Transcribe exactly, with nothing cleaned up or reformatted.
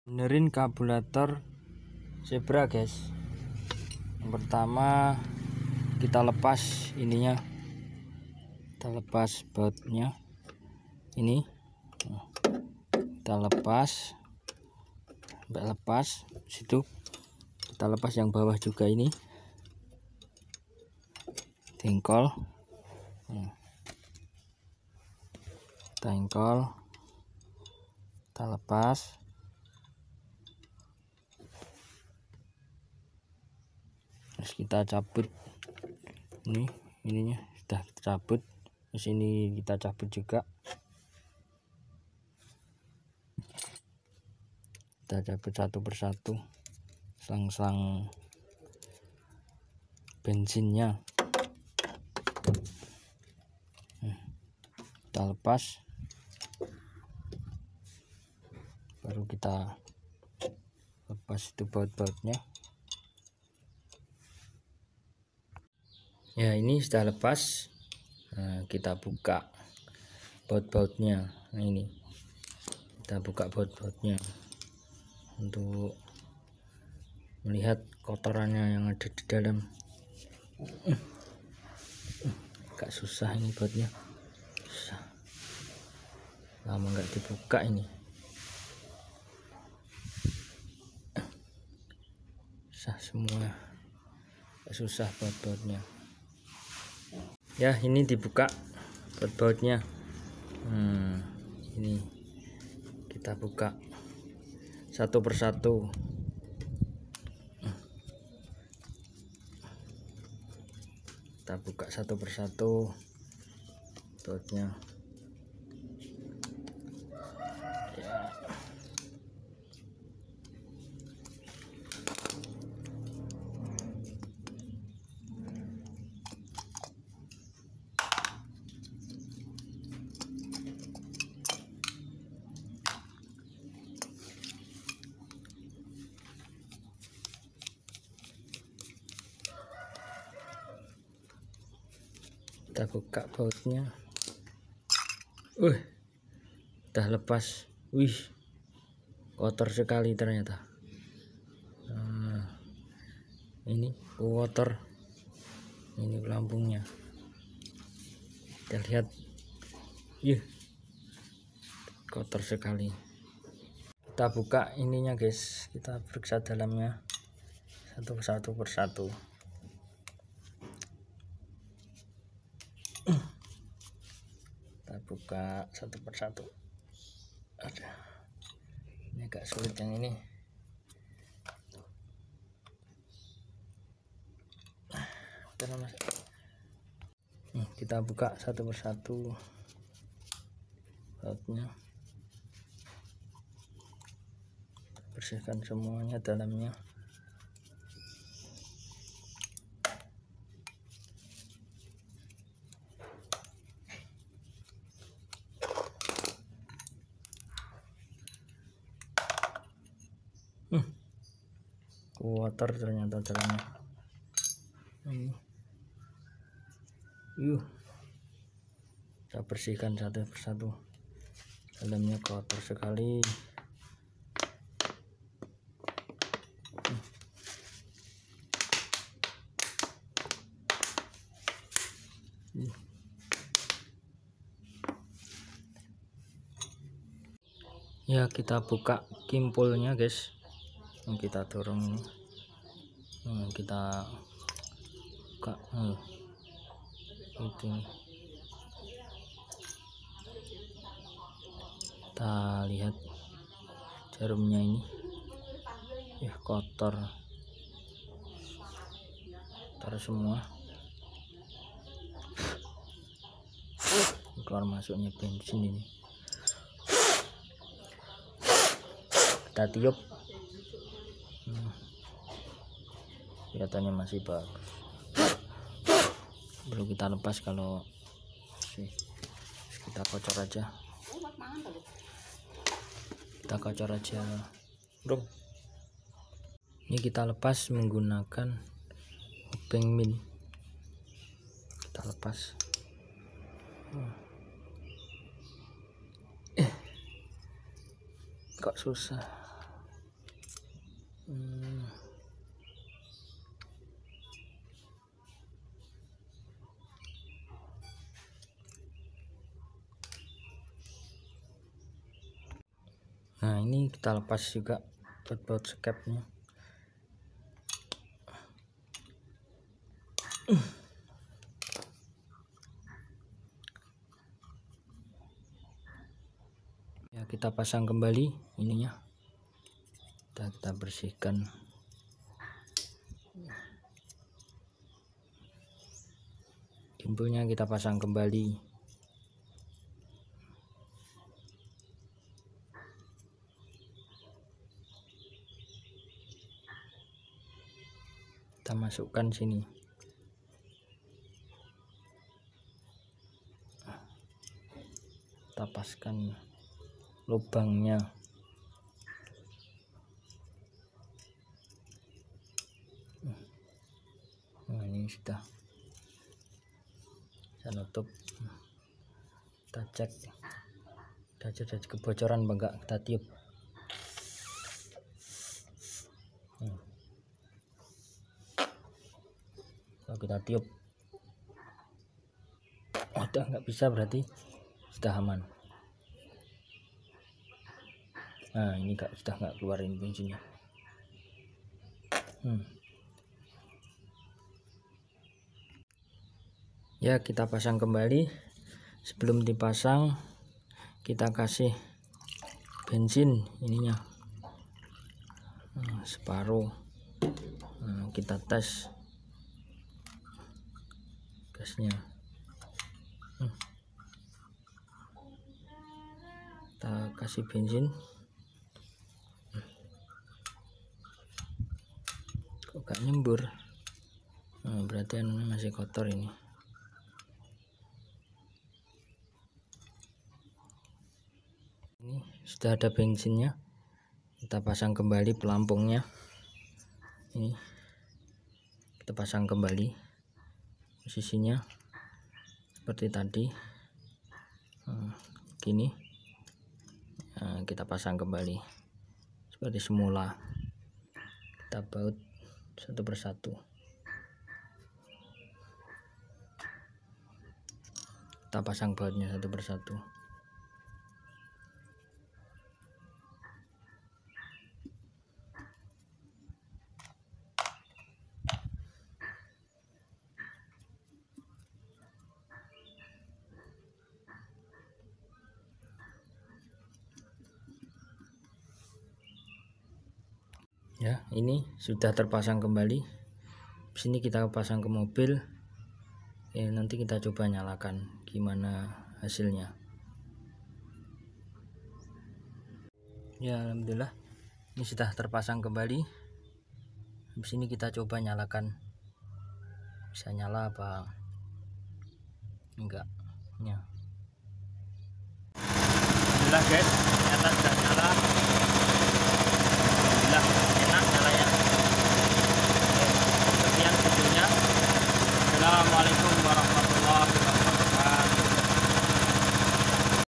Benerin karburator Zebra, guys. Yang pertama kita lepas ininya, kita lepas bautnya ini, kita lepas sampai lepas situ, kita lepas yang bawah juga ini, dengkol, dengkol, kita lepas. Terus kita cabut ini, ininya sudah kita cabut, terus ini kita cabut juga, kita cabut satu persatu selang-selang bensinnya, kita lepas, baru kita lepas itu baut-bautnya. Ya, ini sudah lepas. Nah, kita buka baut-bautnya. Nah, ini kita buka baut-bautnya untuk melihat kotorannya yang ada di dalam. Agak susah ini bautnya, susah, lama nggak dibuka ini, susah semua, agak susah baut-bautnya. Ya, ini dibuka baut-bautnya. Hmm, ini kita buka satu persatu. Kita buka satu persatu bautnya. Ya. Kita buka bautnya. Uh, udah lepas. Wih, kotor sekali ternyata. Nah, ini kotor. Ini pelampungnya. Kita lihat. Ih, kotor sekali. Kita buka ininya, guys. Kita periksa dalamnya satu persatu persatu. Kita buka satu persatu. Ada, ini agak sulit yang ini. Nih, kita buka satu persatu bautnya, bersihkan semuanya dalamnya. Hmm, kotor ternyata dalamnya. Ini, yuk, kita bersihkan satu persatu. Dalamnya kotor sekali. Hmm. Hmm. Ya, kita buka kimpulnya, guys. Yang kita dorong ini, yang kita buka. Hmm. Itu kita lihat jarumnya ini, ya kotor, kotor semua. Keluar masuknya bensin ini. Kita tiup. Hmm. Kelihatannya masih bagus. Baru kita lepas kalau sih. Kita kocor aja. Kita kocor aja, bro. Ini kita lepas menggunakan obeng min. Kita lepas. Hmm. Eh, kok susah. hmm. Nah, ini kita lepas juga baut-baut skepnya. Ya, kita pasang kembali ininya. Kita, kita bersihkan. Gimbelnya kita pasang kembali. Kita masukkan sini. Kita paskan lubangnya. Nah, ini sudah. Kita nutup. Kita cek. Kita cek ada kebocoran apa enggak, kita tiup. Hmm. Kalau kita tiup udah nggak bisa, berarti sudah aman. Nah, ini gak, sudah nggak keluarin bensinnya. hmm. Ya, kita pasang kembali. Sebelum dipasang kita kasih bensin ininya, nah, separuh. Nah, kita tes gasnya. hmm. Kita kasih bensin. Kok gak nyembur? Nah, berarti masih kotor ini. Ini sudah ada bensinnya. Kita pasang kembali pelampungnya. Ini kita pasang kembali posisinya seperti tadi. Nah, gini. Nah, kita pasang kembali seperti semula. Kita baut satu persatu. Kita pasang bautnya satu persatu. Ya, ini sudah terpasang kembali. Sini kita pasang ke mobil. Ya, nanti kita coba nyalakan gimana hasilnya. Ya, alhamdulillah ini sudah terpasang kembali. Habis ini kita coba nyalakan, bisa nyala apa enggak. Ya, alhamdulillah guys,